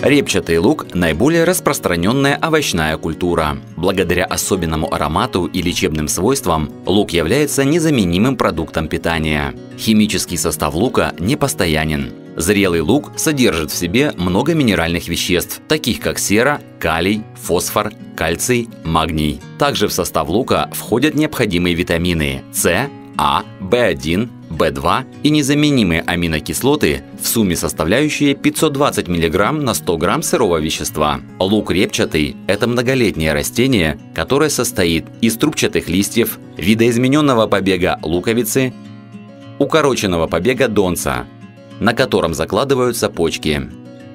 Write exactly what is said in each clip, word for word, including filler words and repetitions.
Репчатый лук – наиболее распространенная овощная культура. Благодаря особенному аромату и лечебным свойствам лук является незаменимым продуктом питания. Химический состав лука непостоянен. Зрелый лук содержит в себе много минеральных веществ, таких как сера, калий, фосфор, кальций, магний. Также в состав лука входят необходимые витамины С, А, В один, В два и незаменимые аминокислоты, в сумме составляющие пятьсот двадцать миллиграмм на сто грамм сырого вещества. Лук репчатый – это многолетнее растение, которое состоит из трубчатых листьев, видоизмененного побега луковицы, укороченного побега донца, на котором закладываются почки.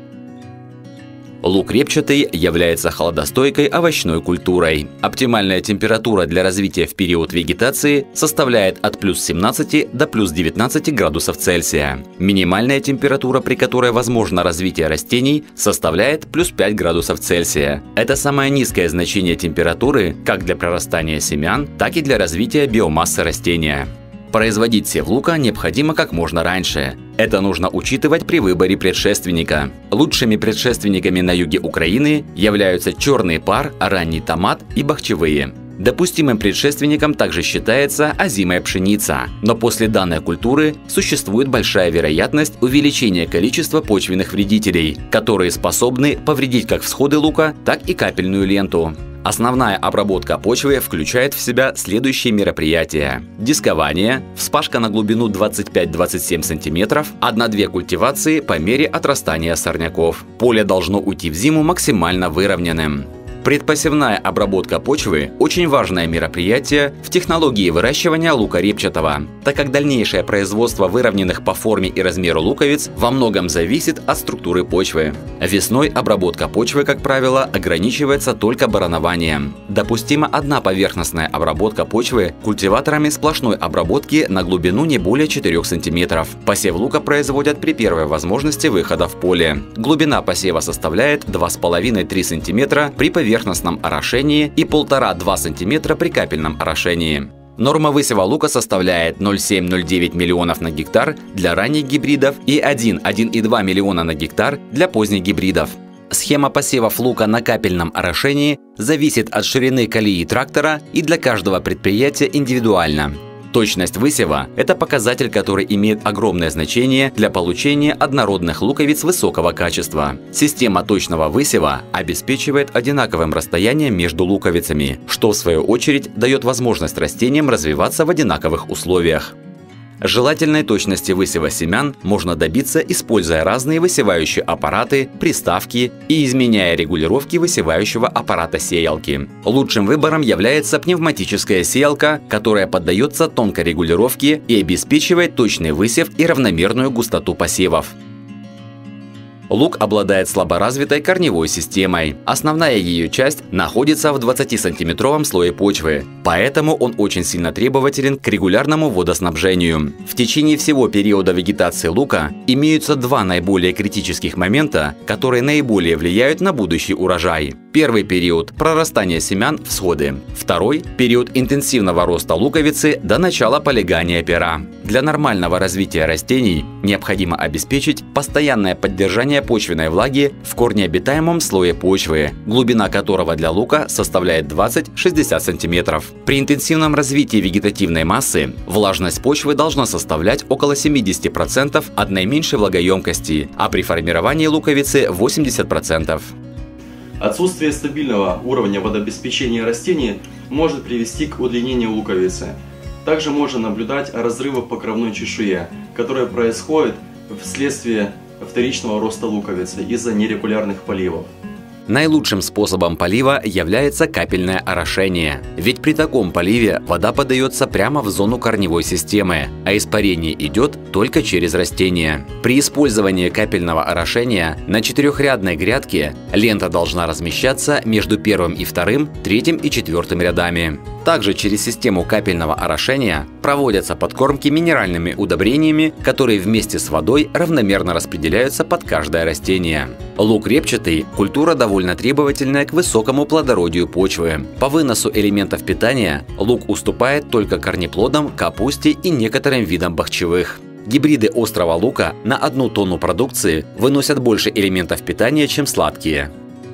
Лук репчатый является холодостойкой овощной культурой. Оптимальная температура для развития в период вегетации составляет от плюс семнадцати до плюс девятнадцати градусов Цельсия. Минимальная температура, при которой возможно развитие растений, составляет плюс пять градусов Цельсия. Это самое низкое значение температуры как для прорастания семян, так и для развития биомассы растения. Производить сев лука необходимо как можно раньше. Это нужно учитывать при выборе предшественника. Лучшими предшественниками на юге Украины являются черный пар, ранний томат и бахчевые. Допустимым предшественником также считается озимая пшеница, но после данной культуры существует большая вероятность увеличения количества почвенных вредителей, которые способны повредить как всходы лука, так и капельную ленту. Основная обработка почвы включает в себя следующие мероприятия: дискование, вспашка на глубину двадцать пять — двадцать семь сантиметров, одна-две культивации по мере отрастания сорняков. Поле должно уйти в зиму максимально выровненным. Предпосевная обработка почвы – очень важное мероприятие в технологии выращивания лука репчатого, так как дальнейшее производство выровненных по форме и размеру луковиц во многом зависит от структуры почвы. Весной обработка почвы, как правило, ограничивается только баранованием. Допустима одна поверхностная обработка почвы культиваторами сплошной обработки на глубину не более четырёх сантиметров. Посев лука производят при первой возможности выхода в поле. Глубина посева составляет два с половиной — три сантиметра при поверхностном поверхностном орошении и полтора-два сантиметра при капельном орошении. Норма высева лука составляет ноль целых семь десятых — ноль целых девять десятых миллионов на гектар для ранних гибридов и один — один и два миллиона на гектар для поздних гибридов. Схема посевов лука на капельном орошении зависит от ширины колеи трактора и для каждого предприятия индивидуально. Точность высева – это показатель, который имеет огромное значение для получения однородных луковиц высокого качества. Система точного высева обеспечивает одинаковым расстоянием между луковицами, что в свою очередь дает возможность растениям развиваться в одинаковых условиях. Желательной точности высева семян можно добиться, используя разные высевающие аппараты, приставки и изменяя регулировки высевающего аппарата сеялки. Лучшим выбором является пневматическая сеялка, которая поддается тонкой регулировке и обеспечивает точный высев и равномерную густоту посевов. Лук обладает слаборазвитой корневой системой. Основная ее часть находится в двадцатисантиметровом слое почвы, поэтому он очень сильно требователен к регулярному водоснабжению. В течение всего периода вегетации лука имеются два наиболее критических момента, которые наиболее влияют на будущий урожай. Первый период – прорастание семян, всходы. Второй – период интенсивного роста луковицы до начала полегания пера. Для нормального развития растений необходимо обеспечить постоянное поддержание почвенной влаги в корнеобитаемом слое почвы, глубина которого для лука составляет двадцать — шестьдесят сантиметров. При интенсивном развитии вегетативной массы влажность почвы должна составлять около семидесяти процентов от наименьшей влагоемкости, а при формировании луковицы – восемьдесят процентов. Отсутствие стабильного уровня водообеспечения растений может привести к удлинению луковицы. Также можно наблюдать разрывы в покровной чешуе, которые происходят вследствие вторичного роста луковицы из-за нерегулярных поливов. Наилучшим способом полива является капельное орошение, ведь при таком поливе вода подается прямо в зону корневой системы, а испарение идет только через растение. При использовании капельного орошения на четырехрядной грядке лента должна размещаться между первым и вторым, третьим и четвертым рядами. Также через систему капельного орошения проводятся подкормки минеральными удобрениями, которые вместе с водой равномерно распределяются под каждое растение. Лук репчатый – культура довольно требовательная к высокому плодородию почвы. По выносу элементов питания лук уступает только корнеплодам, капусте и некоторым видам бахчевых. гибриды острого лука на одну тонну продукции выносят больше элементов питания, чем сладкие.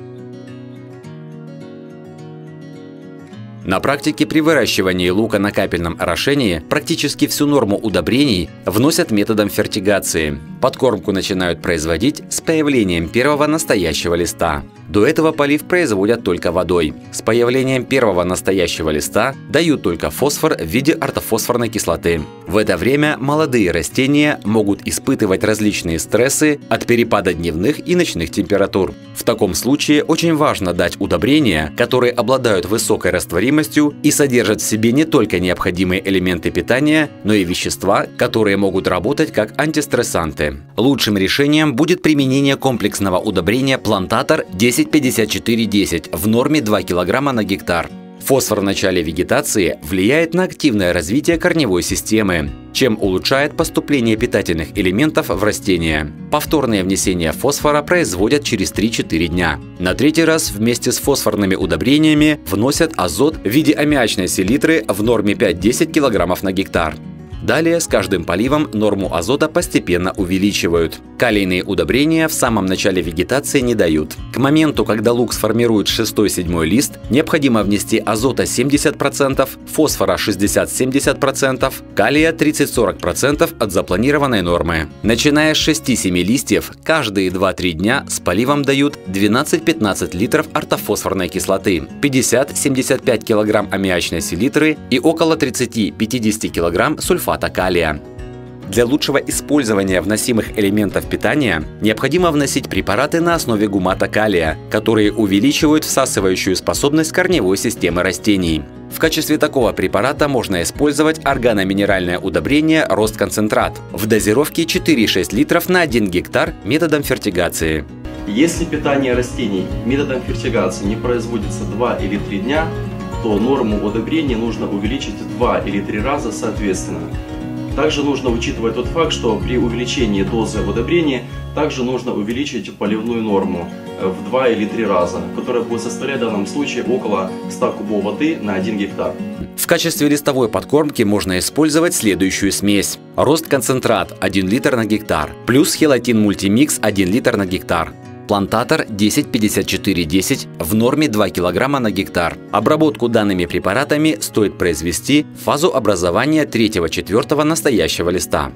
На практике при выращивании лука на капельном орошении практически всю норму удобрений вносят методом фертигации. Подкормку начинают производить с появлением первого настоящего листа. До этого полив производят только водой. С появлением первого настоящего листа дают только фосфор в виде ортофосфорной кислоты. В это время молодые растения могут испытывать различные стрессы от перепада дневных и ночных температур. В таком случае очень важно дать удобрения, которые обладают высокой растворимостью и содержат в себе не только необходимые элементы питания, но и вещества, которые могут работать как антистрессанты. Лучшим решением будет применение комплексного удобрения «Плантатор» десять пятьдесят четыре десять в норме два килограмма на гектар. Фосфор в начале вегетации влияет на активное развитие корневой системы, чем улучшает поступление питательных элементов в растения. Повторное внесение фосфора производят через три-четыре дня. На третий раз вместе с фосфорными удобрениями вносят азот в виде аммиачной селитры в норме пять-десять килограммов на гектар. Далее с каждым поливом норму азота постепенно увеличивают. Калийные удобрения в самом начале вегетации не дают. К моменту, когда лук сформирует шестой-седьмой лист, необходимо внести азота семьдесят процентов, фосфора шестьдесят-семьдесят процентов, калия тридцать-сорок процентов от запланированной нормы. Начиная с шести-семи листьев, каждые два-три дня с поливом дают двенадцать-пятнадцать литров ортофосфорной кислоты, пятьдесят-семьдесят пять килограмм аммиачной селитры и около тридцати-пятидесяти килограмм сульфата калия. Для лучшего использования вносимых элементов питания необходимо вносить препараты на основе гумата калия, которые увеличивают всасывающую способность корневой системы растений. В качестве такого препарата можно использовать органоминеральное удобрение «Рост-концентрат» в дозировке четыре-шесть литров на один гектар методом фертигации. Если питание растений методом фертигации не производится два или три дня, то норму удобрения нужно увеличить в два или три раза соответственно. Также нужно учитывать тот факт, что при увеличении дозы удобрения также нужно увеличить поливную норму в два или три раза, которая будет составлять в данном случае около ста кубов воды на один гектар. В качестве листовой подкормки можно использовать следующую смесь. Рост-концентрат один литр на гектар, плюс хелатин мультимикс один литр на гектар. Плантатор десять пятьдесят четыре десять в норме два килограмма на гектар. Обработку данными препаратами стоит произвести в фазу образования третьего-четвёртого настоящего листа.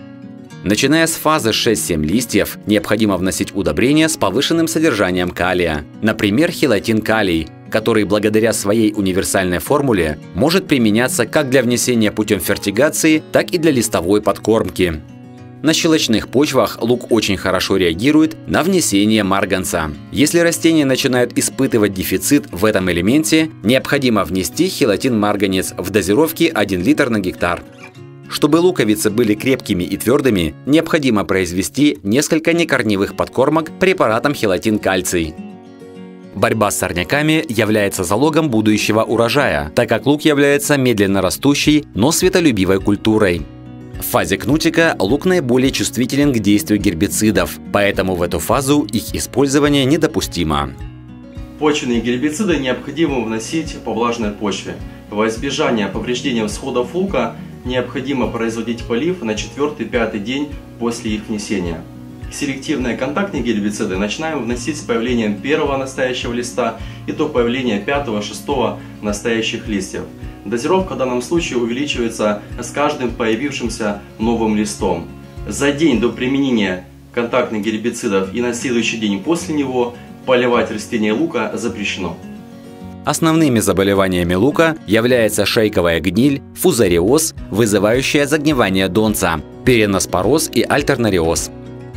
Начиная с фазы шесть-семь листьев, необходимо вносить удобрения с повышенным содержанием калия. Например, хелатин калий, который благодаря своей универсальной формуле может применяться как для внесения путем фертигации, так и для листовой подкормки. На щелочных почвах лук очень хорошо реагирует на внесение марганца. Если растения начинают испытывать дефицит в этом элементе, необходимо внести хелатин-марганец в дозировке один литр на гектар. Чтобы луковицы были крепкими и твердыми, необходимо произвести несколько некорневых подкормок препаратом хелатин-кальций. Борьба с сорняками является залогом будущего урожая, так как лук является медленно растущей, но светолюбивой культурой. В фазе кнутика лук наиболее чувствителен к действию гербицидов, поэтому в эту фазу их использование недопустимо. Почвенные гербициды необходимо вносить по влажной почве. Во избежание повреждения всходов лука необходимо производить полив на четвёртый-пятый день после их внесения. Селективные контактные гербициды начинаем вносить с появлением первого настоящего листа и до появления пятого-шестого настоящих листьев. Дозировка в данном случае увеличивается с каждым появившимся новым листом. За день до применения контактных гербицидов и на следующий день после него поливать растения лука запрещено. Основными заболеваниями лука являются шейковая гниль, фузариоз, вызывающая загнивание донца, переноспороз и альтернариоз.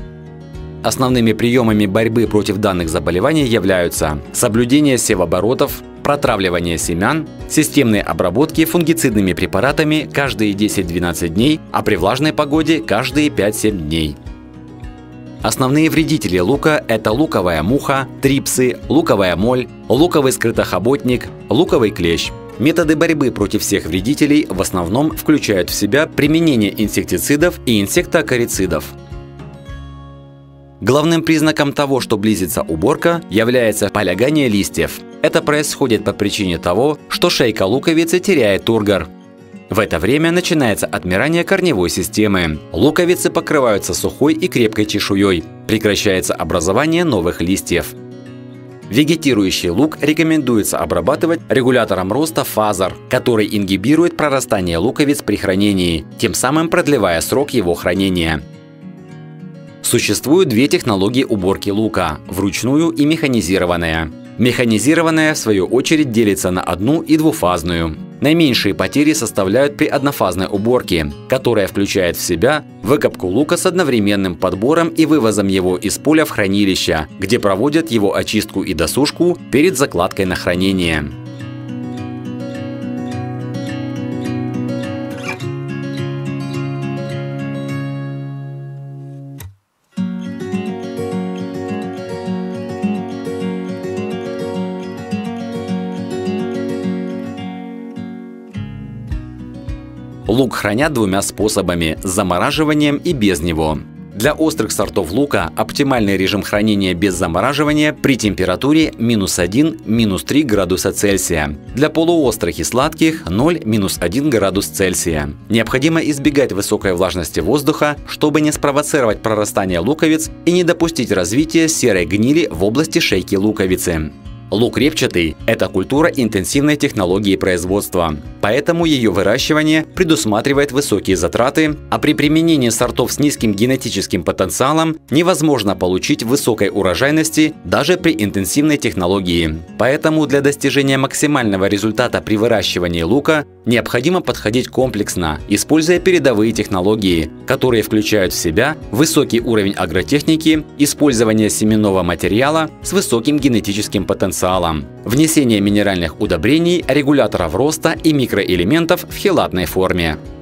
Основными приемами борьбы против данных заболеваний являются соблюдение севооборотов, протравливание семян, системные обработки фунгицидными препаратами каждые десять-двенадцать дней, а при влажной погоде каждые пять-семь дней. Основные вредители лука – это луковая муха, трипсы, луковая моль, луковый скрытохоботник, луковый клещ. Методы борьбы против всех вредителей в основном включают в себя применение инсектицидов и инсектоакарицидов. Главным признаком того, что близится уборка, является полягание листьев. Это происходит по причине того, что шейка луковицы теряет тургор. В это время начинается отмирание корневой системы. Луковицы покрываются сухой и крепкой чешуей. Прекращается образование новых листьев. Вегетирующий лук рекомендуется обрабатывать регулятором роста фазор, который ингибирует прорастание луковиц при хранении, тем самым продлевая срок его хранения. Существуют две технологии уборки лука – вручную и механизированная. Механизированная, в свою очередь, делится на одну- и двуфазную. Наименьшие потери составляют при однофазной уборке, которая включает в себя выкопку лука с одновременным подбором и вывозом его из поля в хранилище, где проводят его очистку и досушку перед закладкой на хранение. Лук хранят двумя способами – с замораживанием и без него. Для острых сортов лука оптимальный режим хранения без замораживания при температуре минус один - минус три градуса Цельсия. Для полуострых и сладких – ноль - минус один градус Цельсия. Необходимо избегать высокой влажности воздуха, чтобы не спровоцировать прорастание луковиц и не допустить развития серой гнили в области шейки луковицы. Лук репчатый – это культура интенсивной технологии производства, поэтому ее выращивание предусматривает высокие затраты, а при применении сортов с низким генетическим потенциалом невозможно получить высокой урожайности даже при интенсивной технологии. Поэтому для достижения максимального результата при выращивании лука необходимо подходить комплексно, используя передовые технологии, которые включают в себя высокий уровень агротехники, использование семенного материала с высоким генетическим потенциалом, внесение минеральных удобрений, регуляторов роста и микроэлементов в хелатной форме.